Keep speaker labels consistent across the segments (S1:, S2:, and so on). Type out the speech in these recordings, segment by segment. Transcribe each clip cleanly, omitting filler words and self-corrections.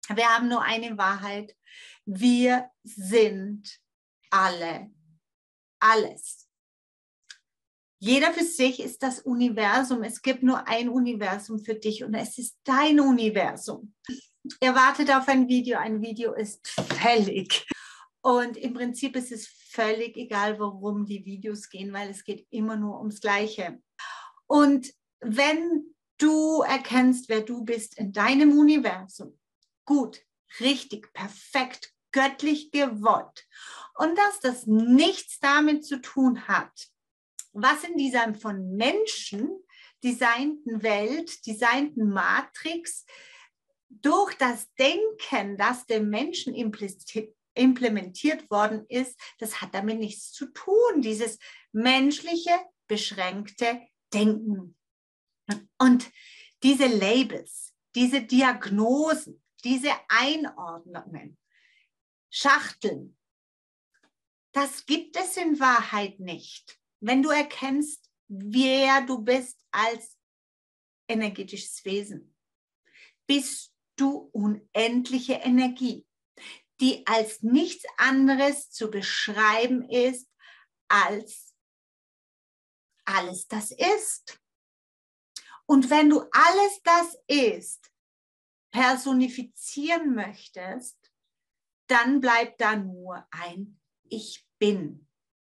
S1: Wir haben nur eine Wahrheit. Wir sind alle alles. Jeder für sich ist das Universum. Es gibt nur ein Universum für dich und es ist dein Universum. Ihr wartet auf ein Video. Ein Video ist fällig. Und im Prinzip ist es völlig egal, worum die Videos gehen, weil es geht immer nur ums Gleiche. Und wenn du erkennst, wer du bist in deinem Universum, gut, richtig, perfekt, göttlich gewollt, und dass das nichts damit zu tun hat, was in dieser von Menschen designten Welt, designten Matrix durch das Denken, das dem Menschen implementiert worden ist, das hat damit nichts zu tun, dieses menschliche, beschränkte Denken. Und diese Labels, diese Diagnosen, diese Einordnungen, Schachteln, das gibt es in Wahrheit nicht. Wenn du erkennst, wer du bist als energetisches Wesen, bist du unendliche Energie, die als nichts anderes zu beschreiben ist als alles das ist. Und wenn du alles das ist personifizieren möchtest, dann bleibt da nur ein Ich bin.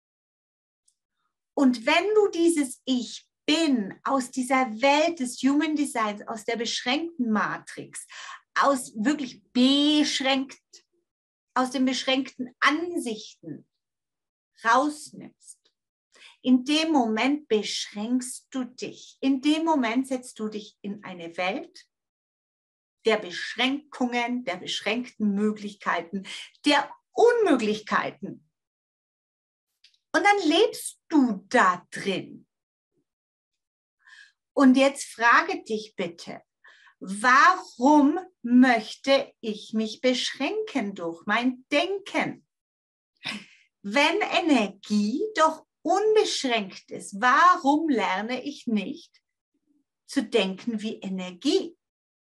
S1: Und wenn du dieses Ich bin aus dieser Welt des Human Designs, aus der beschränkten Matrix, aus wirklich beschränkt, aus den beschränkten Ansichten rausnimmst, in dem Moment beschränkst du dich. In dem Moment setzt du dich in eine Welt der Beschränkungen, der beschränkten Möglichkeiten, der Unmöglichkeiten. Und dann lebst du da drin. Und jetzt frage dich bitte, warum möchte ich mich beschränken durch mein Denken? Wenn Energie doch unbeschränkt ist, warum lerne ich nicht zu denken wie Energie?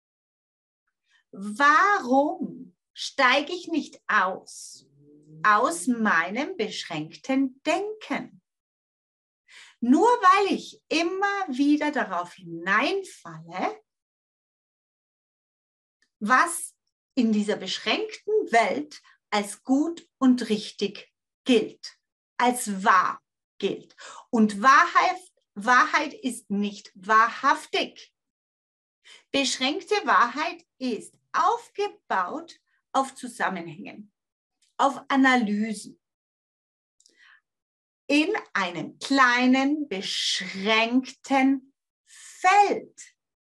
S1: Warum steige ich nicht aus meinem beschränkten Denken? Nur weil ich immer wieder darauf hineinfalle, was in dieser beschränkten Welt als gut und richtig gilt, als wahr gilt. Und Wahrheit ist nicht wahrhaftig. Beschränkte Wahrheit ist aufgebaut auf Zusammenhängen, auf Analysen, in einem kleinen, beschränkten Feld.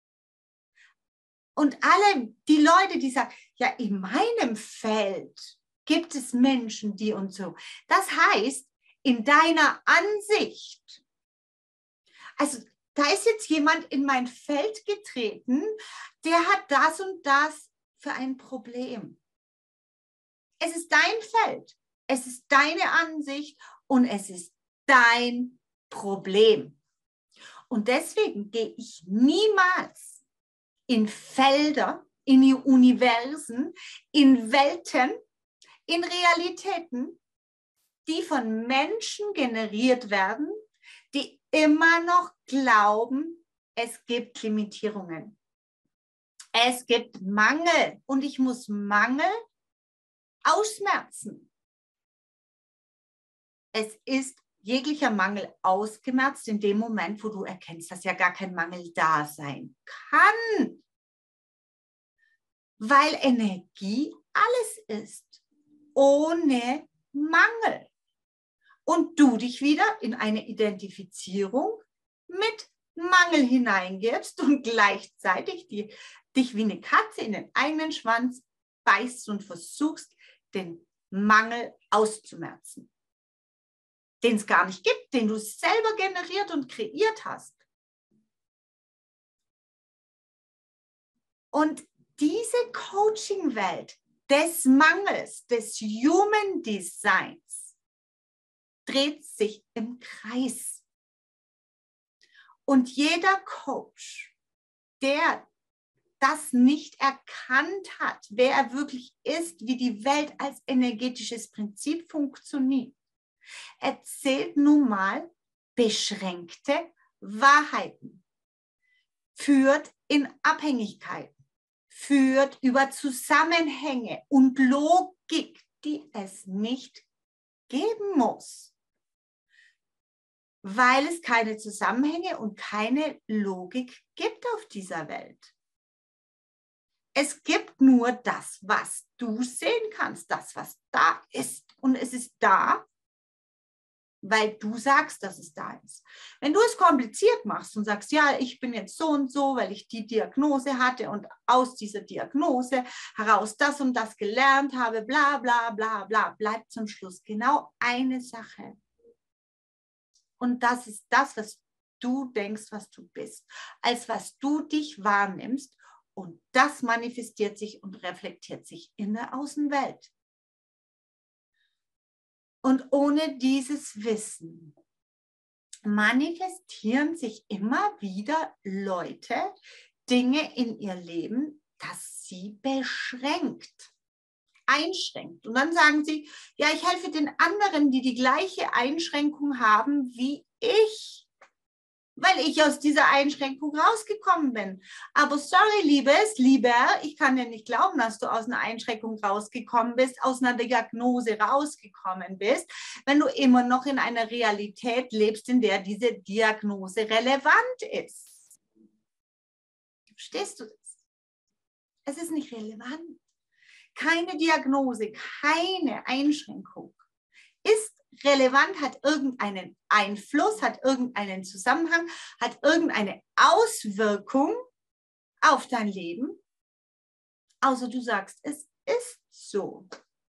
S1: Und alle die Leute, die sagen, ja, in meinem Feld gibt es Menschen, die und so. Das heißt, in deiner Ansicht, also da ist jetzt jemand in mein Feld getreten, der hat das und das für ein Problem. Es ist dein Feld, es ist deine Ansicht und es ist dein Problem. Und deswegen gehe ich niemals in Felder, in die Universen, in Welten, in Realitäten, die von Menschen generiert werden, die immer noch glauben, es gibt Limitierungen. Es gibt Mangel und ich muss Mangel ausmerzen. Es ist jeglicher Mangel ausgemerzt in dem Moment, wo du erkennst, dass ja gar kein Mangel da sein kann. Weil Energie alles ist, ohne Mangel. Und du dich wieder in eine Identifizierung mit Mangel hineingibst und gleichzeitig dich wie eine Katze in den eigenen Schwanz beißt und versuchst, den Mangel auszumerzen. Den es gar nicht gibt, den du selber generiert und kreiert hast. Und diese Coaching-Welt des Mangels, des Human Designs, dreht sich im Kreis. Und jeder Coach, der das nicht erkannt hat, wer er wirklich ist, wie die Welt als energetisches Prinzip funktioniert, erzählt nun mal beschränkte Wahrheiten, führt in Abhängigkeiten, führt über Zusammenhänge und Logik, die es nicht geben muss, weil es keine Zusammenhänge und keine Logik gibt auf dieser Welt. Es gibt nur das, was du sehen kannst, das, was da ist. Und es ist da, weil du sagst, dass es da ist. Wenn du es kompliziert machst und sagst, ja, ich bin jetzt so und so, weil ich die Diagnose hatte und aus dieser Diagnose heraus das und das gelernt habe, bla bla bla bla, bleibt zum Schluss genau eine Sache. Und das ist das, was du denkst, was du bist, als was du dich wahrnimmst. Und das manifestiert sich und reflektiert sich in der Außenwelt. Und ohne dieses Wissen manifestieren sich immer wieder Leute, Dinge in ihr Leben, das sie beschränkt, einschränkt. Und dann sagen sie, ja, ich helfe den anderen, die die gleiche Einschränkung haben wie ich, weil ich aus dieser Einschränkung rausgekommen bin. Aber sorry, Lieber, ich kann dir nicht glauben, dass du aus einer Einschränkung rausgekommen bist, aus einer Diagnose rausgekommen bist, wenn du immer noch in einer Realität lebst, in der diese Diagnose relevant ist. Verstehst du das? Es ist nicht relevant. Keine Diagnose, keine Einschränkung ist relevant, hat irgendeinen Einfluss, hat irgendeinen Zusammenhang, hat irgendeine Auswirkung auf dein Leben, außer du sagst, es ist so.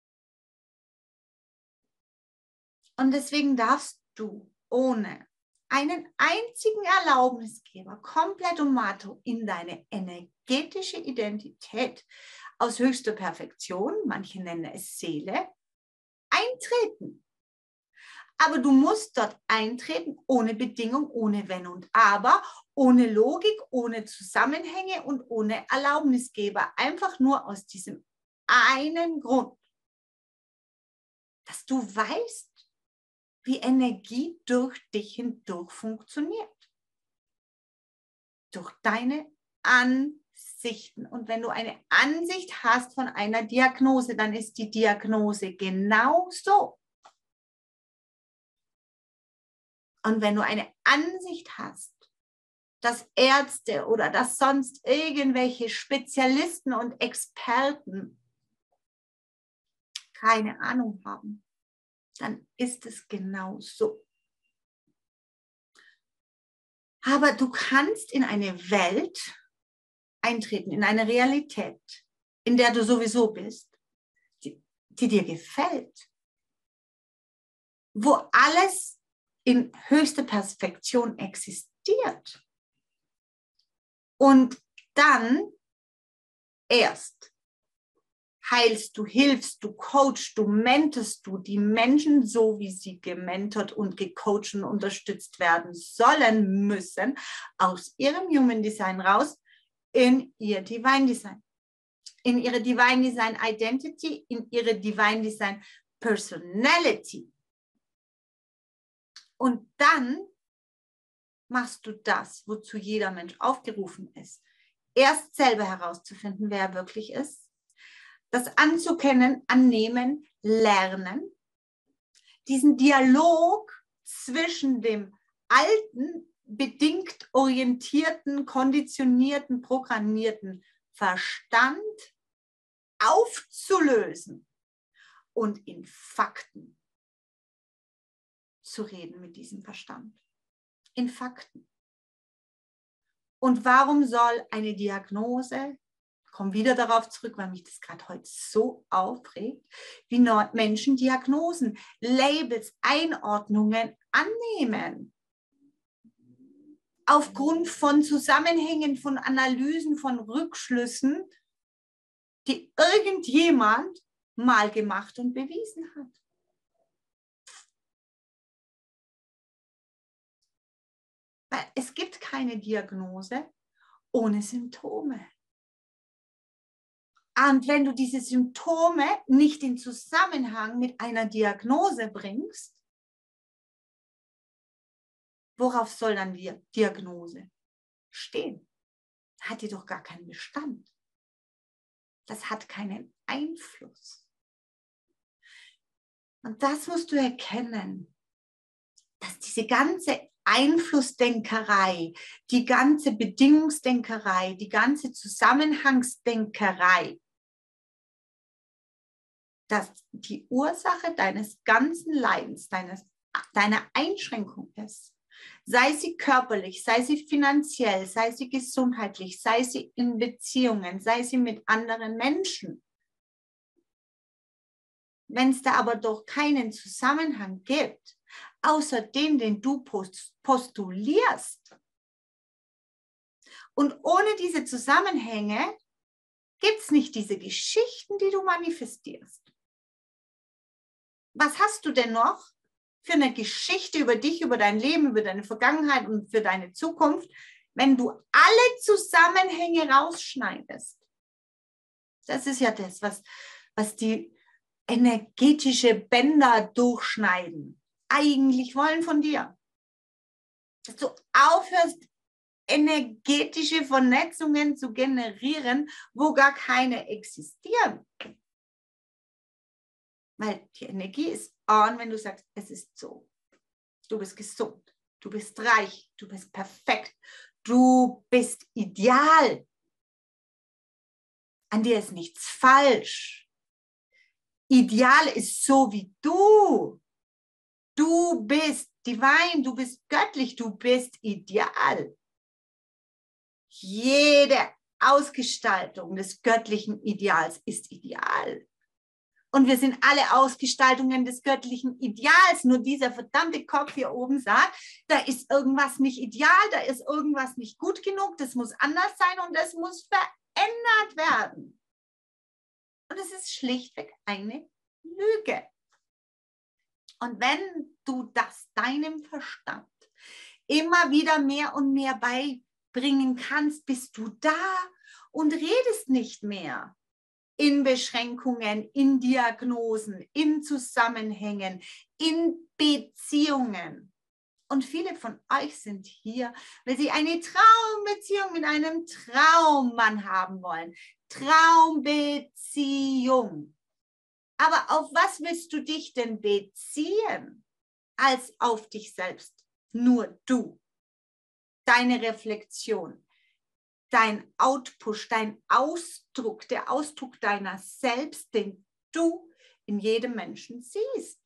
S1: Und deswegen darfst du ohne einen einzigen Erlaubnisgeber komplett und mato in deine energetische Identität aus höchster Perfektion, manche nennen es Seele, eintreten. Aber du musst dort eintreten ohne Bedingung, ohne Wenn und Aber, ohne Logik, ohne Zusammenhänge und ohne Erlaubnisgeber. Einfach nur aus diesem einen Grund, dass du weißt, wie Energie durch dich hindurch funktioniert. Durch deine Ansichten. Und wenn du eine Ansicht hast von einer Diagnose, dann ist die Diagnose genau so. Und wenn du eine Ansicht hast, dass Ärzte oder dass sonst irgendwelche Spezialisten und Experten keine Ahnung haben, dann ist es genau so. Aber du kannst in eine Welt eintreten, in eine Realität, in der du sowieso bist, die dir gefällt, wo alles in höchster Perfektion existiert. Und dann erst heilst du, hilfst du, coachst du, mentorst du die Menschen so, wie sie gementort und gecoacht und unterstützt werden sollen müssen, aus ihrem Human Design raus in ihr Divine Design, in ihre Divine Design Identity, in ihre Divine Design Personality. Und dann machst du das, wozu jeder Mensch aufgerufen ist. Erst selber herauszufinden, wer er wirklich ist, das anzukennen, annehmen, lernen, diesen Dialog zwischen dem alten, bedingt orientierten, konditionierten, programmierten Verstand aufzulösen und in Fakten zu reden mit diesem Verstand. In Fakten. Und warum soll eine Diagnose, ich komme wieder darauf zurück, weil mich das gerade heute so aufregt, wie Menschen Diagnosen, Labels, Einordnungen annehmen? Aufgrund von Zusammenhängen, von Analysen, von Rückschlüssen, die irgendjemand mal gemacht und bewiesen hat. Weil es gibt keine Diagnose ohne Symptome. Und wenn du diese Symptome nicht in Zusammenhang mit einer Diagnose bringst, worauf soll dann die Diagnose stehen? Hat die doch gar keinen Bestand. Das hat keinen Einfluss. Und das musst du erkennen, dass diese ganze Einflussdenkerei, die ganze Bedingungsdenkerei, die ganze Zusammenhangsdenkerei, dass die Ursache deines ganzen Leidens, deiner Einschränkung ist. Sei sie körperlich, sei sie finanziell, sei sie gesundheitlich, sei sie in Beziehungen, sei sie mit anderen Menschen. Wenn es da aber doch keinen Zusammenhang gibt, außer den du postulierst, und ohne diese Zusammenhänge gibt es nicht diese Geschichten, die du manifestierst. Was hast du denn noch für eine Geschichte über dich, über dein Leben, über deine Vergangenheit und für deine Zukunft, wenn du alle Zusammenhänge rausschneidest? Das ist ja das, was die energetische Bänder durchschneiden, eigentlich wollen von dir. Dass du aufhörst, energetische Vernetzungen zu generieren, wo gar keine existieren. Weil die Energie ist on, wenn du sagst, es ist so. Du bist gesund, du bist reich, du bist perfekt, du bist ideal. An dir ist nichts falsch. Ideal ist so wie du. Du bist divine, du bist göttlich, du bist ideal. Jede Ausgestaltung des göttlichen Ideals ist ideal. Und wir sind alle Ausgestaltungen des göttlichen Ideals. Nur dieser verdammte Kopf hier oben sagt, da ist irgendwas nicht ideal, da ist irgendwas nicht gut genug, das muss anders sein und das muss verändert werden. Und es ist schlichtweg eine Lüge. Und wenn du das deinem Verstand immer wieder mehr und mehr beibringen kannst, bist du da und redest nicht mehr in Beschränkungen, in Diagnosen, in Zusammenhängen, in Beziehungen. Und viele von euch sind hier, weil sie eine Traumbeziehung mit einem Traummann haben wollen. Traumbeziehung. Aber auf was willst du dich denn beziehen, als auf dich selbst? Nur du. Deine Reflexion. Dein Output, dein Ausdruck, der Ausdruck deiner selbst, den du in jedem Menschen siehst.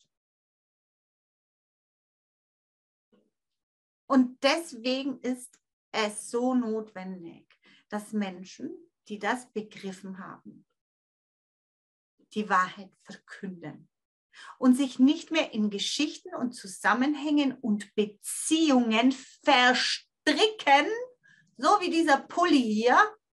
S1: Und deswegen ist es so notwendig, dass Menschen, die das begriffen haben, die Wahrheit verkünden und sich nicht mehr in Geschichten und Zusammenhängen und Beziehungen verstricken, so wie dieser Pulli hier,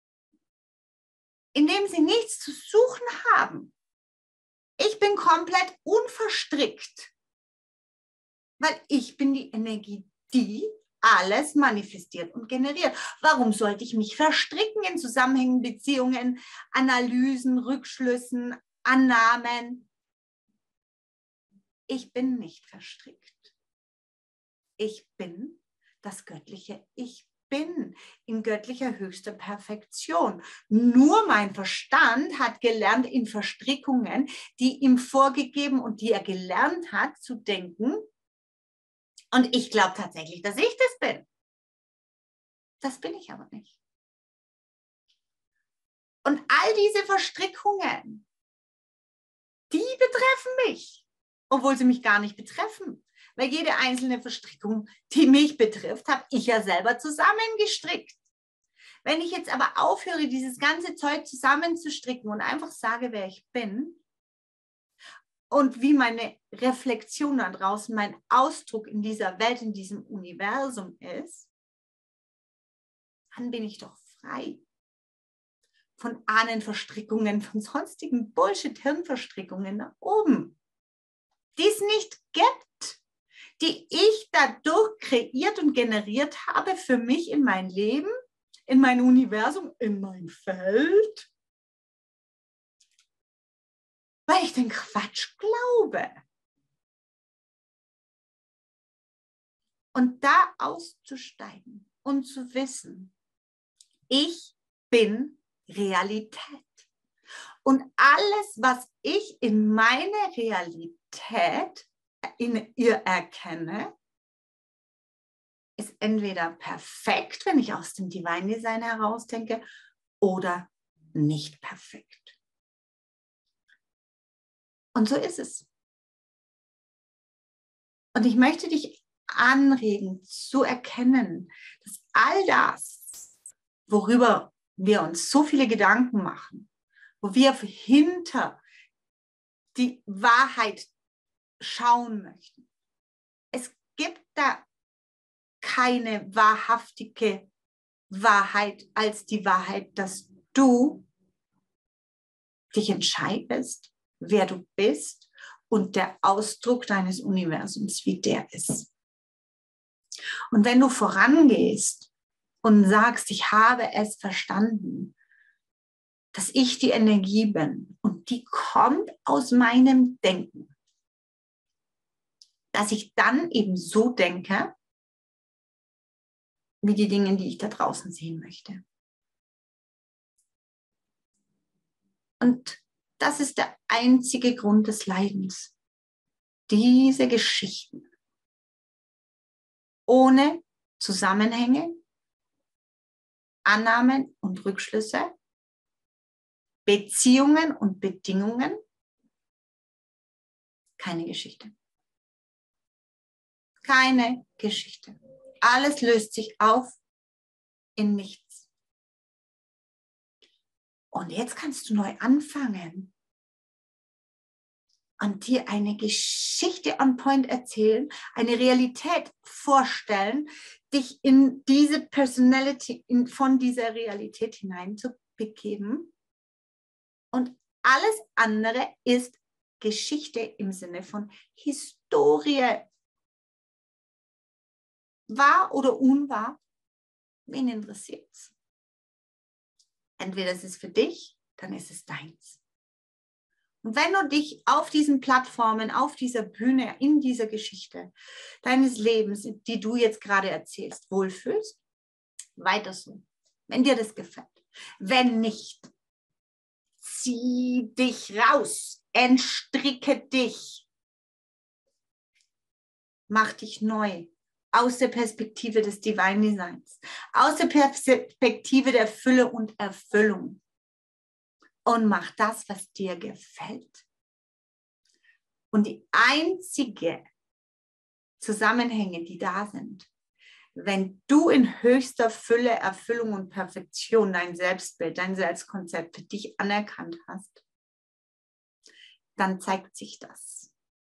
S1: in dem sie nichts zu suchen haben. Ich bin komplett unverstrickt, weil ich bin die Energie, die alles manifestiert und generiert. Warum sollte ich mich verstricken in Zusammenhängen, Beziehungen, Analysen, Rückschlüssen, Annahmen? Ich bin nicht verstrickt. Ich bin das göttliche Ich bin in göttlicher höchster Perfektion. Nur mein Verstand hat gelernt in Verstrickungen, die ihm vorgegeben und die er gelernt hat zu denken. Und ich glaube tatsächlich, dass ich das bin. Das bin ich aber nicht. Und all diese Verstrickungen, die betreffen mich, obwohl sie mich gar nicht betreffen. Weil jede einzelne Verstrickung, die mich betrifft, habe ich ja selber zusammengestrickt. Wenn ich jetzt aber aufhöre, dieses ganze Zeug zusammenzustricken und einfach sage, wer ich bin und wie meine Reflexion da draußen, mein Ausdruck in dieser Welt, in diesem Universum ist, dann bin ich doch frei von Ahnenverstrickungen, von sonstigen Bullshit-Hirnverstrickungen nach oben, die es nicht gibt, die ich dadurch kreiert und generiert habe für mich in mein Leben, in mein Universum, in mein Feld. weil ich den Quatsch glaube. Und da auszusteigen und zu wissen, ich bin Realität. Und alles, was ich in meiner Realität in ihr erkenne, ist entweder perfekt, wenn ich aus dem Divine Design herausdenke, oder nicht perfekt. Und so ist es. Und ich möchte dich anregen, zu erkennen, dass all das, worüber wir uns so viele Gedanken machen, wo wir hinter die Wahrheit schauen möchten, es gibt da keine wahrhaftige Wahrheit als die Wahrheit, dass du dich entscheidest, wer du bist und der Ausdruck deines Universums, wie der ist. Und wenn du vorangehst und sagst, ich habe es verstanden, dass ich die Energie bin und die kommt aus meinem Denken, dass ich dann eben so denke, wie die Dinge, die ich da draußen sehen möchte. Und das ist der einzige Grund des Leidens. Diese Geschichten ohne Zusammenhänge, Annahmen und Rückschlüsse, Beziehungen und Bedingungen, keine Geschichte. Keine Geschichte. Alles löst sich auf in nichts. Und jetzt kannst du neu anfangen und dir eine Geschichte on point erzählen, eine Realität vorstellen, dich in diese Personality, von dieser Realität hinein zu begeben. Und alles andere ist Geschichte im Sinne von Historie. Wahr oder unwahr? Wen interessiert es? Entweder es ist für dich, dann ist es deins. Und wenn du dich auf diesen Plattformen, auf dieser Bühne, in dieser Geschichte deines Lebens, die du jetzt gerade erzählst, wohlfühlst, weiter so. Wenn dir das gefällt. Wenn nicht, zieh dich raus, entstricke dich, mach dich neu. Aus der Perspektive des Divine Designs, aus der Perspektive der Fülle und Erfüllung. Und mach das, was dir gefällt. Und die einzige Zusammenhänge, die da sind, wenn du in höchster Fülle, Erfüllung und Perfektion dein Selbstbild, dein Selbstkonzept für dich anerkannt hast, dann zeigt sich das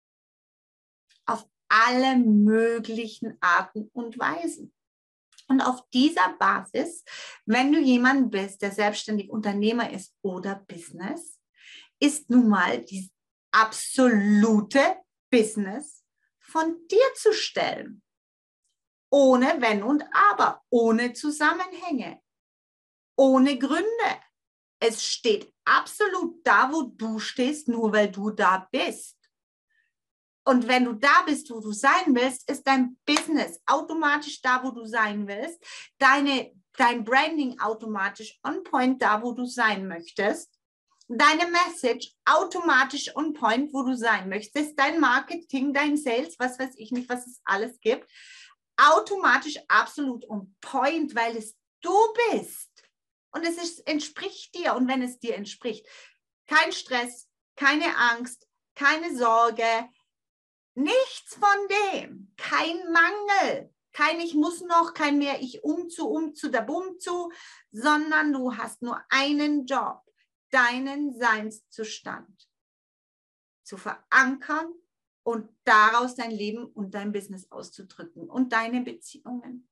S1: auf alle möglichen Arten und Weisen. Und auf dieser Basis, wenn du jemand bist, der selbstständig Unternehmer ist oder Business, ist nun mal die absolute Business von dir zu stellen. Ohne Wenn und Aber, ohne Zusammenhänge, ohne Gründe. Es steht absolut da, wo du stehst, nur weil du da bist. Und wenn du da bist, wo du sein willst, ist dein Business automatisch da, wo du sein willst. Dein Branding automatisch on point da, wo du sein möchtest. Deine Message automatisch on point, wo du sein möchtest. Dein Marketing, dein Sales, was weiß ich nicht, was es alles gibt. Automatisch absolut on point, weil es du bist. Und entspricht dir. Und wenn es dir entspricht, kein Stress, keine Angst, keine Sorge, nichts von dem, kein Mangel, kein ich muss noch, kein mehr ich da bumzu, sondern du hast nur einen Job, deinen Seinszustand zu verankern und daraus dein Leben und dein Business auszudrücken und deine Beziehungen.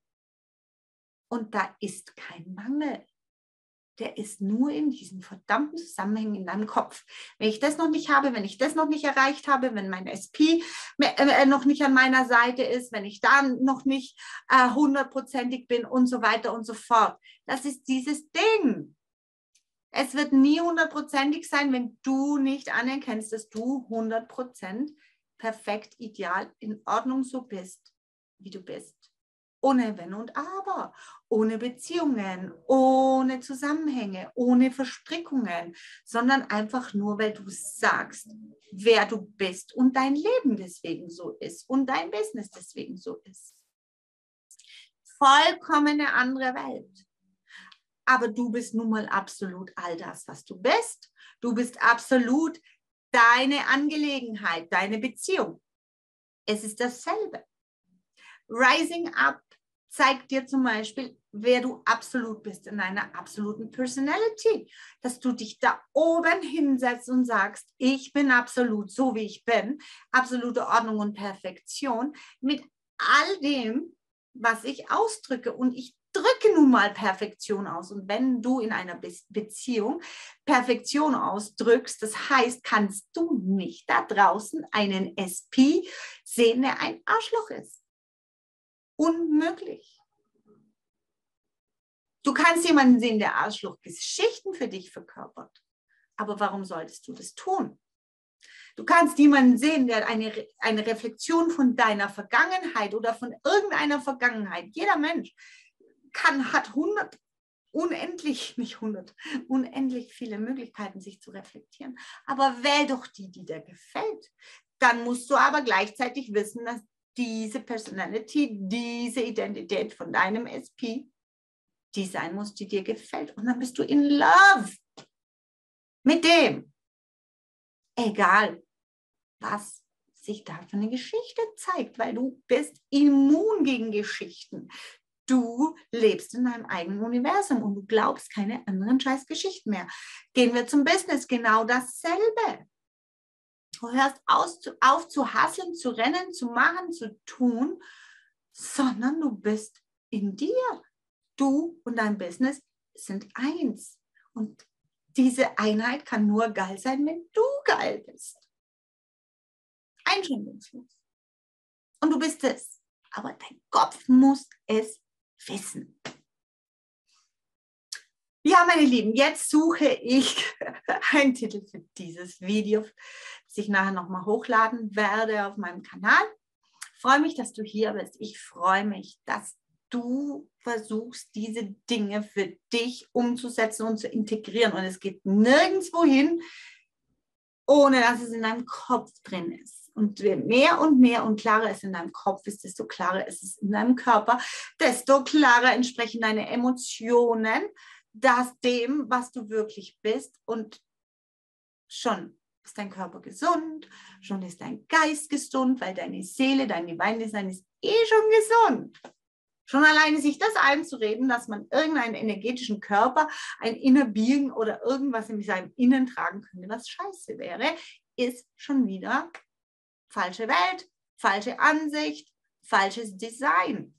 S1: Und da ist kein Mangel. Der ist nur in diesen verdammten Zusammenhängen in deinem Kopf. Wenn ich das noch nicht habe, wenn ich das noch nicht erreicht habe, wenn mein SP noch nicht an meiner Seite ist, wenn ich da noch nicht 100%ig bin und so weiter und so fort. Das ist dieses Ding. Es wird nie 100%ig sein, wenn du nicht anerkennst, dass du 100% perfekt, ideal, in Ordnung so bist, wie du bist. Ohne Wenn und Aber, ohne Beziehungen, ohne Zusammenhänge, ohne Verstrickungen, sondern einfach nur, weil du sagst, wer du bist und dein Leben deswegen so ist und dein Business deswegen so ist. Vollkommene andere Welt. Aber du bist nun mal absolut all das, was du bist. Du bist absolut deine Angelegenheit, deine Beziehung. Es ist dasselbe. Rising Up zeigt dir zum Beispiel, wer du absolut bist in deiner absoluten Personality. Dass du dich da oben hinsetzt und sagst, ich bin absolut so, wie ich bin. Absolute Ordnung und Perfektion mit all dem, was ich ausdrücke. Und ich drücke nun mal Perfektion aus. Und wenn du in einer Beziehung Perfektion ausdrückst, das heißt, kannst du nicht da draußen einen SP sehen, der ein Arschloch ist. Unmöglich. Du kannst jemanden sehen, der Arschloch-Geschichten für dich verkörpert. Aber warum solltest du das tun? Du kannst jemanden sehen, der eine Reflexion von deiner Vergangenheit oder von irgendeiner Vergangenheit, jeder Mensch hat unendlich viele Möglichkeiten, sich zu reflektieren. Aber wähl doch die dir gefällt. Dann musst du aber gleichzeitig wissen, dass diese Personality, diese Identität von deinem SP, die sein muss, die dir gefällt. Und dann bist du in love mit dem. Egal, was sich da für eine Geschichte zeigt, weil du bist immun gegen Geschichten. Du lebst in deinem eigenen Universum und du glaubst keine anderen scheiß Geschichten mehr. Gehen wir zum Business, genau dasselbe. Du hörst auf zu hustlen, zu rennen, zu machen, zu tun, sondern du bist in dir. Du und dein Business sind eins. Und diese Einheit kann nur geil sein, wenn du geil bist. Einschränkungslos. Und du bist es. Aber dein Kopf muss es wissen. Ja, meine Lieben, jetzt suche ich einen Titel für dieses Video, das ich nachher nochmal hochladen werde auf meinem Kanal. Ich freue mich, dass du hier bist. Ich freue mich, dass du versuchst, diese Dinge für dich umzusetzen und zu integrieren. Und es geht nirgendwo hin, ohne dass es in deinem Kopf drin ist. Und je mehr und mehr und klarer es in deinem Kopf ist, desto klarer ist es in deinem Körper, desto klarer entsprechen deine Emotionen dem, was du wirklich bist. Und schon ist dein Körper gesund, schon ist dein Geist gesund, weil deine Seele, dein Divine Design ist schon gesund. Schon alleine sich das einzureden, dass man irgendeinen energetischen Körper, ein Inner Being oder irgendwas in seinem Innen tragen könnte, was scheiße wäre, ist schon wieder falsche Welt, falsche Ansicht, falsches Design.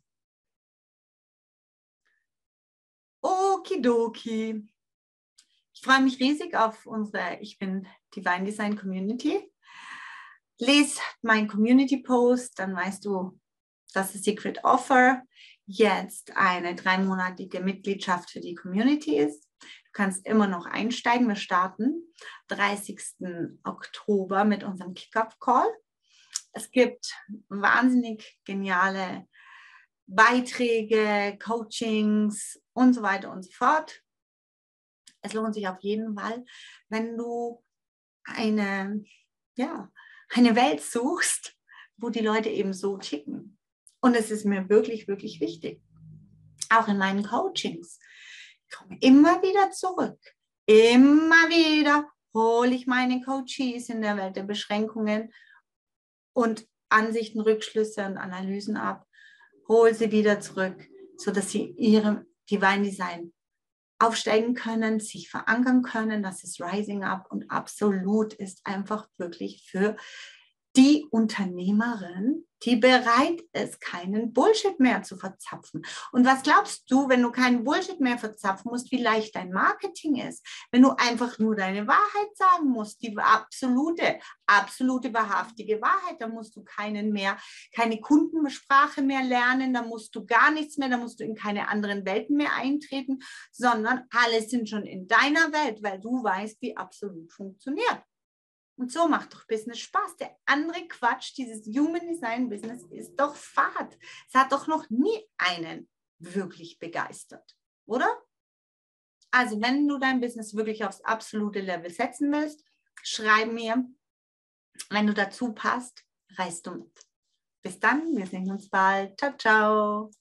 S1: Okidoki. Ich freue mich riesig auf unsere Ich bin Divine Design Community. Lies mein Community Post, dann weißt du, dass das Secret Offer jetzt eine 3-monatige Mitgliedschaft für die Community ist. Du kannst immer noch einsteigen. Wir starten 30. Oktober mit unserem Kick-Off-Call. Es gibt wahnsinnig geniale Beiträge, Coachings und so weiter und so fort. Es lohnt sich auf jeden Fall, wenn du eine Welt suchst, wo die Leute eben so ticken. Und es ist mir wirklich, wirklich wichtig. Auch in meinen Coachings. Ich komme immer wieder zurück. Immer wieder hole ich meine Coaches in der Welt der Beschränkungen und Ansichten, Rückschlüsse und Analysen ab. Hole sie wieder zurück, sodass sie ihrem Divine Design aufsteigen können, sich verankern können. Das ist Rising Up und absolut ist einfach wirklich für die Unternehmerin, die bereit ist, keinen Bullshit mehr zu verzapfen. Und was glaubst du, wenn du keinen Bullshit mehr verzapfen musst, wie leicht dein Marketing ist? Wenn du einfach nur deine Wahrheit sagen musst, die absolute, wahrhaftige Wahrheit, dann musst du keine Kundensprache mehr lernen, dann musst du gar nichts mehr, dann musst du in keine anderen Welten mehr eintreten, sondern alle sind schon in deiner Welt, weil du weißt, wie absolut funktioniert. Und so macht doch Business Spaß. Der andere Quatsch, dieses Human Design Business ist doch Fahrt. Es hat doch noch nie einen wirklich begeistert, oder? Also wenn du dein Business wirklich aufs absolute Level setzen willst, schreib mir. Wenn du dazu passt, reist du mit. Bis dann, wir sehen uns bald. Ciao, ciao.